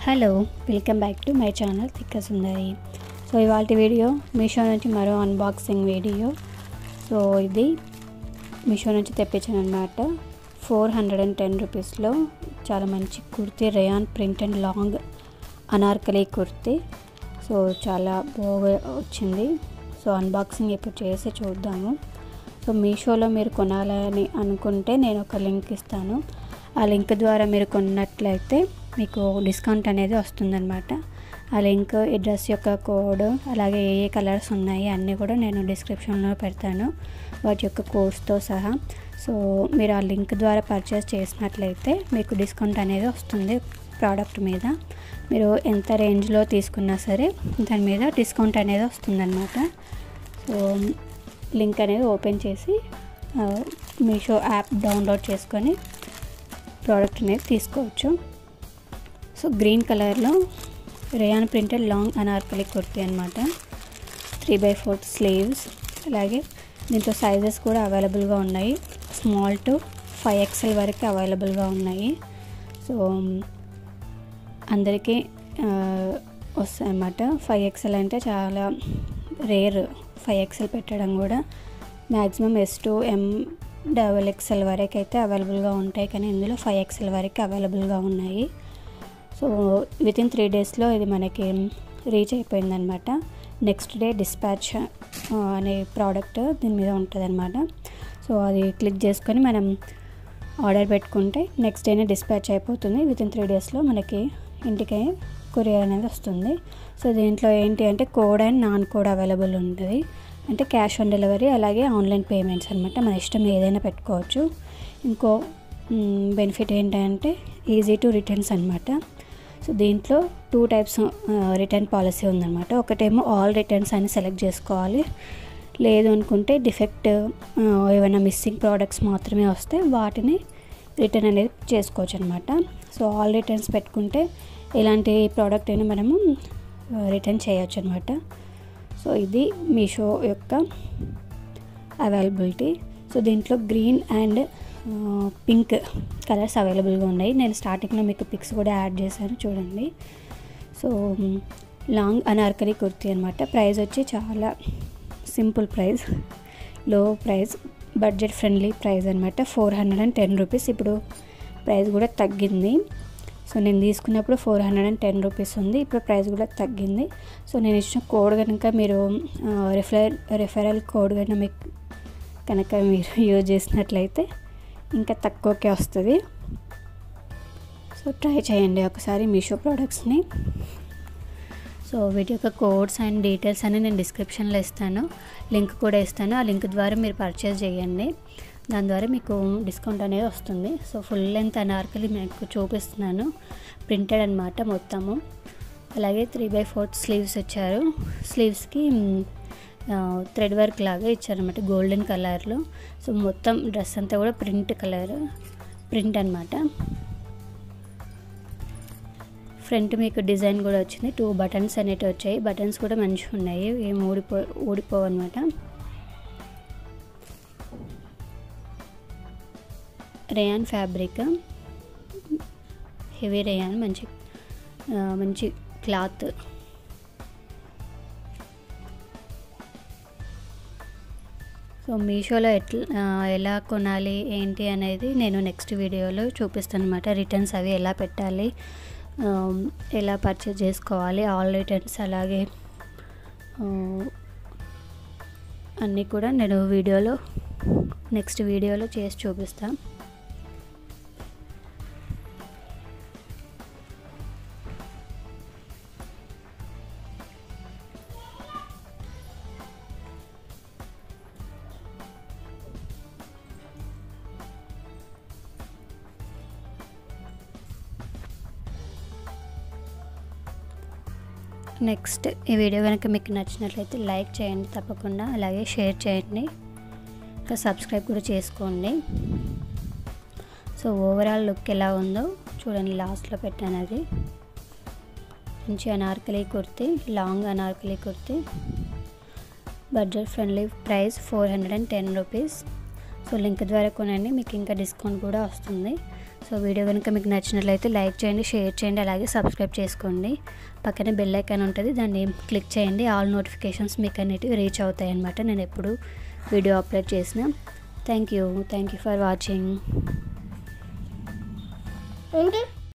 Hello, welcome back to my channel thikkasundari. So ఇవాళ video Meesho నుంచి మరో అన్బాక్సింగ్ వీడియో. సో ఇది మీషో నుంచి తెప్పించాను అనమాట. 410 రూపీస్లో చాలా మంచి kurti, rayon print and long Anarkali kurti. So చాలా బాగా వచ్చింది. సో అన్బాక్సింగ్ ఇప్పుడు చేసి చూద్దాము. సో మీషోలో మీరు కొనాలని అనుకుంటే నేను ఒక లింక్ ఇస్తాను. ఆ లింక్ ద్వారా మీరు కొన్నట్లయితే మీకు డిస్కౌంట్ అనేది వస్తుందన్నమాట. ఆ లింక్, ఈ డ్రెస్ యొక్క కోడ్, అలాగే ఏ కలర్స్ ఉన్నాయి అన్నీ కూడా నేను డిస్క్రిప్షన్లో పెడతాను, వాటి యొక్క కోడ్స్తో సహా. సో మీరు ఆ లింక్ ద్వారా పర్చేస్ చేసినట్లయితే మీకు డిస్కౌంట్ అనేది వస్తుంది. ప్రోడక్ట్ మీద మీరు ఎంత రేంజ్లో తీసుకున్నా సరే దాని మీద డిస్కౌంట్ అనేది వస్తుందన్నమాట. సో లింక్ అనేది ఓపెన్ చేసి మీషో యాప్ డౌన్లోడ్ చేసుకొని ప్రోడక్ట్ అనేది తీసుకోవచ్చు. సో గ్రీన్ కలర్లో rayon printed long Anarkali kurti అనమాట. 3/4 స్లీవ్స్, అలాగే దీంట్లో సైజెస్ కూడా అవైలబుల్గా ఉన్నాయి. స్మాల్ టు 5XL వరకు అవైలబుల్గా ఉన్నాయి. సో అందరికీ వస్తాయి అన్నమాట. 5XL అంటే చాలా రేర్. 5XL పెట్టడం కూడా maximum S to M XXL వరకు అయితే అవైలబుల్గా ఉంటాయి, కానీ ఇందులో 5XL వరకు అవైలబుల్గా ఉన్నాయి. సో వితిన్ 3 డేస్లో ఇది మనకి రీచ్ అయిపోయిందనమాట. నెక్స్ట్ డే డిస్పాచ్ అనే ప్రోడక్ట్ దీని మీద ఉంటుంది అనమాట. సో అది క్లిక్ చేసుకొని మనం ఆర్డర్ పెట్టుకుంటే నెక్స్ట్ డేనే డిస్పాచ్ అయిపోతుంది. వితిన్ 3 డేస్లో మనకి ఇంటికి కొరియర్ అనేది వస్తుంది. సో దీంట్లో ఏంటి అంటే COD and non COD available ఉంటుంది. అంటే క్యాష్ ఆన్ డెలివరీ, అలాగే ఆన్లైన్ పేమెంట్స్ అనమాట. మన ఇష్టం ఏదైనా పెట్టుకోవచ్చు. ఇంకో బెనిఫిట్ ఏంటంటే ఈజీ టు రిటర్న్స్ అనమాట. సో దీంట్లో 2 టైప్స్ రిటర్న్ పాలసీ ఉందన్నమాట. ఒకటేమో ఆల్ రిటర్న్స్ అని సెలెక్ట్ చేసుకోవాలి. లేదు అనుకుంటే డిఫెక్ట్ ఏమైనా మిస్సింగ్ ప్రోడక్ట్స్ మాత్రమే వస్తే వాటిని రిటర్న్ అనేది చేసుకోవచ్చు అనమాట. సో ఆల్ రిటర్న్స్ పెట్టుకుంటే ఎలాంటి ప్రోడక్ట్ అయినా మనము రిటర్న్ చేయొచ్చు అనమాట. సో ఇది మీషో యొక్క అవైలబిలిటీ. సో దీంట్లో గ్రీన్ అండ్ పింక్ కలర్స్ అవైలబుల్గా ఉన్నాయి. నేను స్టార్టింగ్లో మీకు పిక్స్ కూడా యాడ్ చేశాను, చూడండి. సో లాంగ్ అనార్కలి కుర్తీ అనమాట. ప్రైస్ వచ్చి చాలా simple price, low price, budget friendly price అనమాట. 410 రూపీస్. ఇప్పుడు ప్రైస్ కూడా తగ్గింది. సో నేను తీసుకున్నప్పుడు 410 రూపీస్ ఉంది, ఇప్పుడు ప్రైస్ కూడా తగ్గింది. సో నేను ఇచ్చిన కోడ్ కనుక మీరు రెఫరల్ కోడ్ కనుక మీరు యూజ్ చేసినట్లయితే ఇంకా తక్కువకే వస్తుంది. సో ట్రై చేయండి ఒకసారి మీషో ప్రోడక్ట్స్ని. సో వీటి యొక్క కోడ్స్ అండ్ డీటెయిల్స్ అన్నీ నేను డిస్క్రిప్షన్లో ఇస్తాను, లింక్ కూడా ఇస్తాను. ఆ లింక్ ద్వారా మీరు పర్చేస్ చేయండి, దాని ద్వారా మీకు డిస్కౌంట్ అనేది వస్తుంది. సో ఫుల్ లెంత్ అనార్కలి మీకు చూపిస్తున్నాను, ప్రింటెడ్ అనమాట మొత్తము. అలాగే 3/4 స్లీవ్స్ ఇచ్చారు. స్లీవ్స్కి థ్రెడ్ వర్క్ లాగా ఇచ్చారనమాట, గోల్డెన్ కలర్లో. సో మొత్తం డ్రెస్ అంతా కూడా ప్రింట్ అనమాట. ఫ్రంట్ మీకు డిజైన్ కూడా వచ్చింది. 2 బటన్స్ అనేవి వచ్చాయి. బటన్స్ కూడా మంచిగా ఉన్నాయి, ఏం ఊడిపోవు అనమాట. రేయాన్ ఫ్యాబ్రిక్, హెవీ రేయాన్, మంచి క్లాత్. సో మీషోలో ఎలా కొనాలి ఏంటి అనేది నేను నెక్స్ట్ వీడియోలో చూపిస్తాను అనమాట. రిటర్న్స్ అవి ఎలా పెట్టాలి, ఎలా పర్చేజ్ చేసుకోవాలి, ఆల్ రిటర్న్స్, అలాగే అన్నీ కూడా నేను నెక్స్ట్ వీడియోలో చేసి చూపిస్తాను. నెక్స్ట్ ఈ వీడియో కనుక మీకు నచ్చినట్లయితే లైక్ చేయండి తప్పకుండా, అలాగే షేర్ చేయండి, ఇంకా సబ్స్క్రైబ్ కూడా చేసుకోండి. సో ఓవరాల్ లుక్ ఎలా ఉందో చూడండి, లాస్ట్లో పెట్టాను అది. మంచి Anarkali kurti, long Anarkali kurti, budget friendly price 410 rupees. So link ద్వారా కొనండి, మీకు ఇంకా డిస్కౌంట్ కూడా వస్తుంది. సో వీడియో కనుక మీకు నచ్చినట్లయితే లైక్ చేయండి, షేర్ చేయండి, అలాగే సబ్స్క్రైబ్ చేసుకోండి. పక్కనే బెల్ ఐకాన్ ఉంటుంది, దాన్ని క్లిక్ చేయండి. ఆల్ నోటిఫికేషన్స్ మీకు అనేటివి రీచ్ అవుతాయి అన్నమాట నేను ఎప్పుడు వీడియో అప్లోడ్ చేసిన. Thank you for watching.